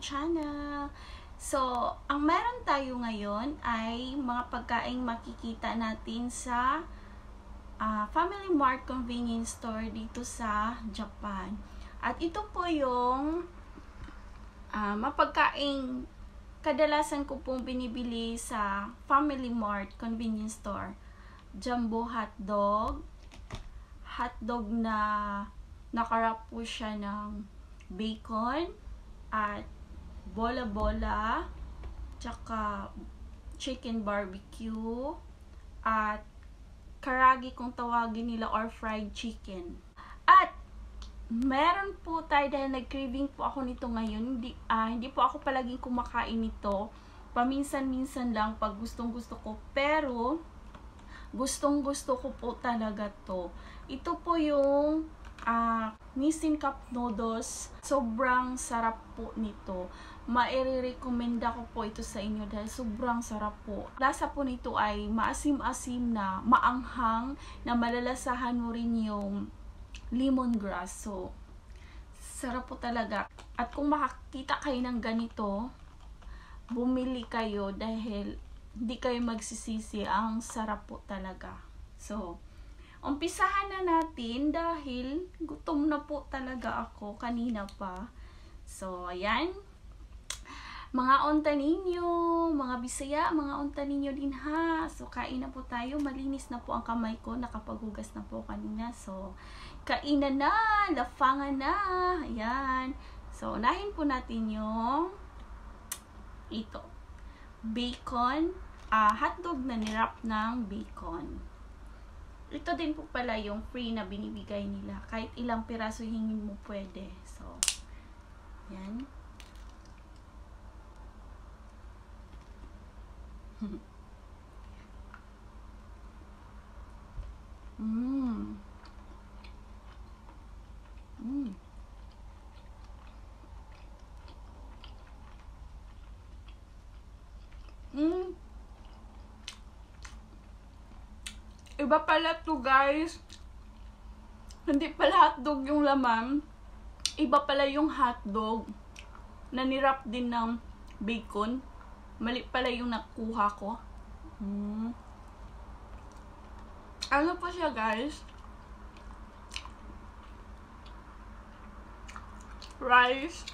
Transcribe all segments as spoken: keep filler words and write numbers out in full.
channel. So, ang meron tayo ngayon ay mga pagkaing makikita natin sa uh, Family Mart Convenience Store dito sa Japan. At ito po yung uh, mapagkaing kadalasan ko pong binibili sa Family Mart Convenience Store. Jumbo hotdog. Hotdog na nakarap po siya ng bacon at bola-bola, tsaka chicken barbecue, at karagi kung tawagin nila or fried chicken. At meron po tayo dahil nag-craving po ako nito ngayon. Hindi, uh, hindi po ako palaging kumakain nito. Paminsan-minsan lang pag gustong-gusto ko. Pero gustong-gusto ko po talaga to. Ito po yung uh, Nissin Cup Noodles. Sobrang sarap po nito. Maire-recommenda ko po ito sa inyo dahil sobrang sarap po. Lasa po nito ay maasim-asim na, maanghang, na malalasahan mo rin yung lemongrass. So, sarap po talaga. At kung makakita kayo ng ganito, bumili kayo dahil hindi kayo magsisisi. Ang sarap po talaga. So, umpisahan na natin dahil gutom na po talaga ako kanina pa. So, ayan. Mga onta ninyo, mga Bisaya, mga onta ninyo din ha. So, kain na po tayo. Malinis na po ang kamay ko. Nakapaghugas na po kanina. So, kainan na, lafangan na. Ayan. So, unahin po natin yung ito. Bacon. Uh, hotdog na nirap ng bacon. Ito din po pala yung free na binibigay nila. Kahit ilang piraso hingin mo pwede. So, yan. Mmm. Mmm. Mmm. Iba pala to guys. Hindi pala hotdog yung laman. Iba pala yung hotdog na nirap din ng bacon. Mali pala yung nakuha ko. Hmm. Ano po siya guys? Rice.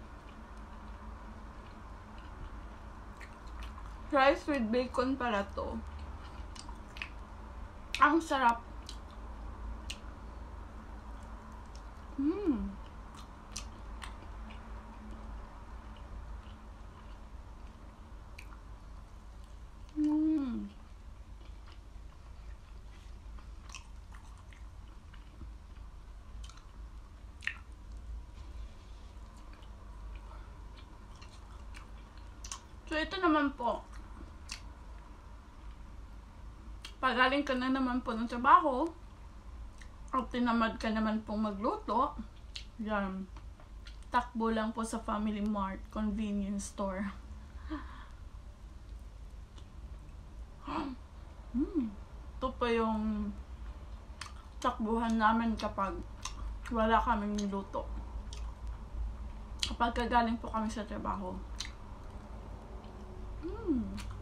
Rice with bacon pala to. Ang sarap. Hmm. Hmm. So, ito naman po. Pagaling ka na naman po ng trabaho at tinamad ka naman pong magluto, yan, takbo lang po sa Family Mart Convenience Store. Hmm. Ito pa yung takbuhan namin kapag wala kaming luto. Kapag kagaling po kami sa trabaho. Hmm.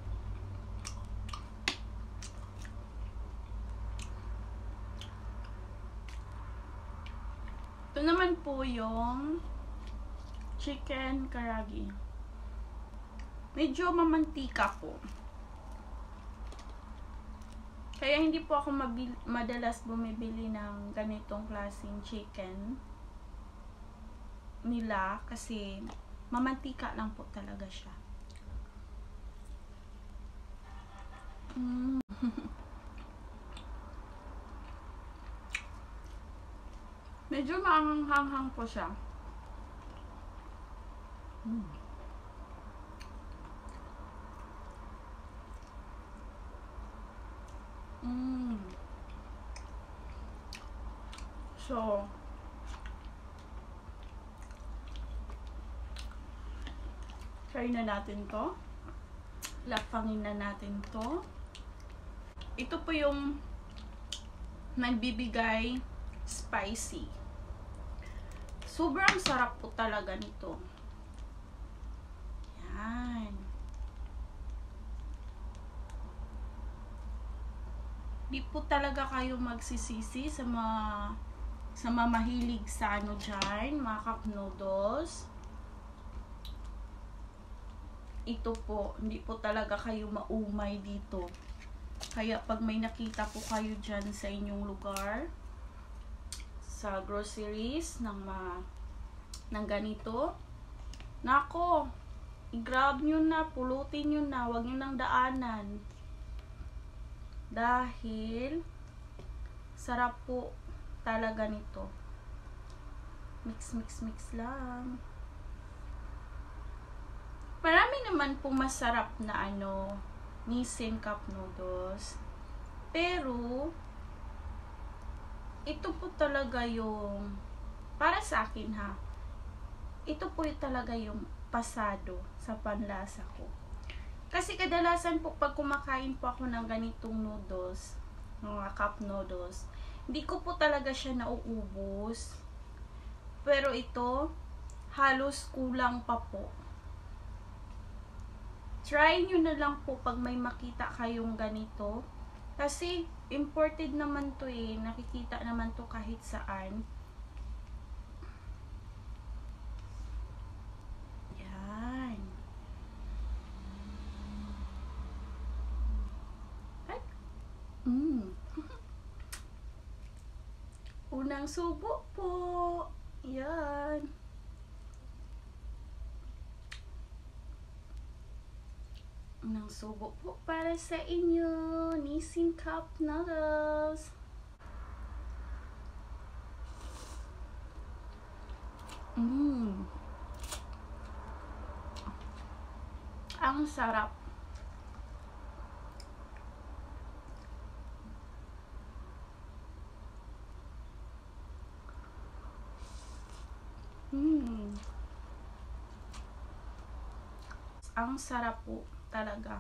Ito naman po yung chicken karagi. Medyo mamantika po. Kaya hindi po ako madalas bumibili ng ganitong klaseng chicken nila kasi mamantika lang po talaga siya. Mm. Medyo maanghang-hang po siya. Mm. Mm. So, try na natin to. Lapangin na natin to. Ito po yung nagbibigay spicy. Sobrang sarap po talaga nito. Yan. Di po talaga kayo magsisisi sa mga sa mga mahilig sa ano dyan, mga cup noodles. Ito po, hindi po talaga kayo maumay dito. Kaya pag may nakita po kayo dyan sa inyong lugar, sa groceries ng ma ng ganito, nako, i-grab nyo na, pulutin nyo na, wag nyo nang daanan. Dahil sarap po talaga nito. Mix, mix, mix lang. Marami naman po masarap na ano, Nissin cup noodles. Pero, ito po talaga yung, para sa akin ha, ito po yung talaga yung pasado sa panlasa ko. Kasi kadalasan po pag kumakain po ako ng ganitong noodles, mga cup noodles, hindi ko po talaga siya nauubos. Pero ito, halos kulang pa po. Try nyo na lang po pag may makita kayong ganito. Kasi, imported naman to eh. Nakikita naman to kahit saan. Yan. Ay. Mm. Unang subo po. Yan. Unang subo po para sa inyo, Nissin cup noodles. Mmm. Ang sarap. Mmm. Ang sarap po talaga.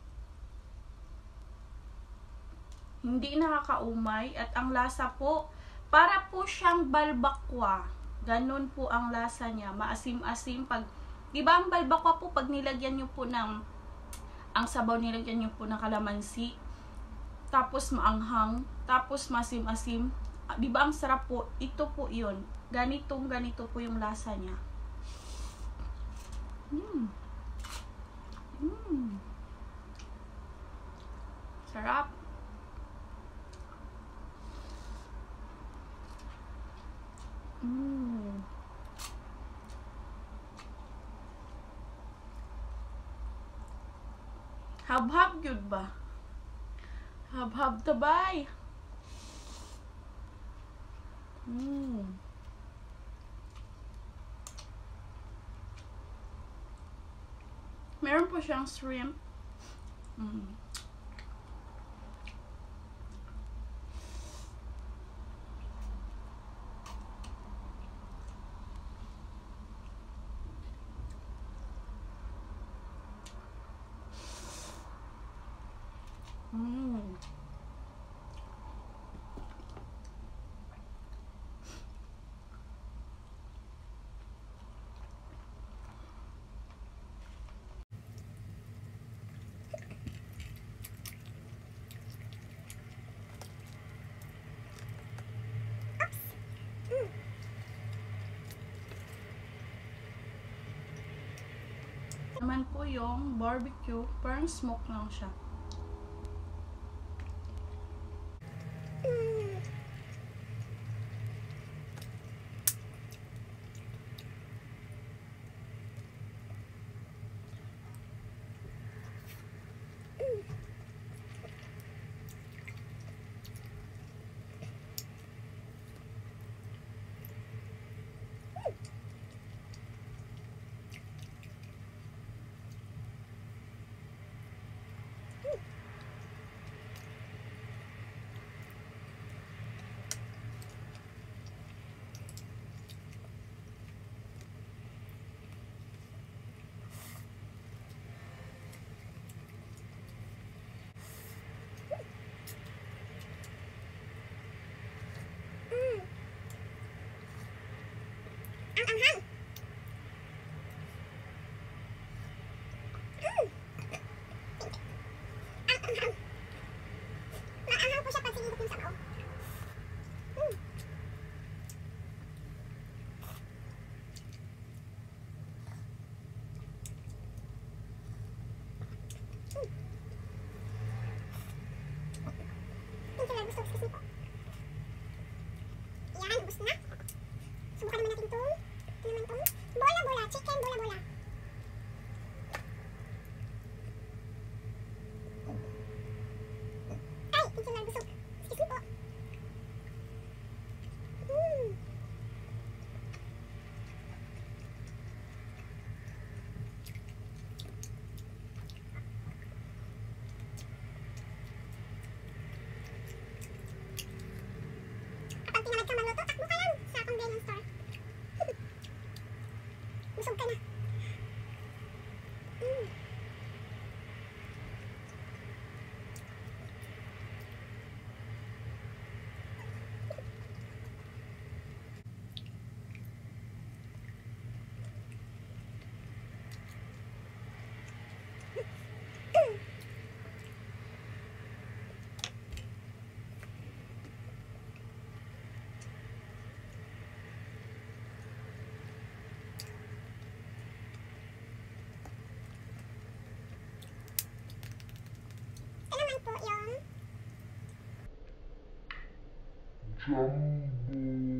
Hindi nakakaumay at ang lasa po, para po siyang balbakwa. Ganun po ang lasa niya, maasim-asim. Pag, di ba ang balbakwa po, pag nilagyan niyo po ng, ang sabaw nilagyan niyo po ng kalamansi, tapos maanghang, tapos masim-asim. Di ba ang sarap po? Ito po yun. Ganitong ganito po yung lasa niya. Mm. Mm. Sarap. Mm. Hab-hab yun ba? Hab-hab tabay. Mm. Meron po siyang shrimp. Mm. Mm. Naman po yung barbecue, parang smoke lang siya. Shampoo.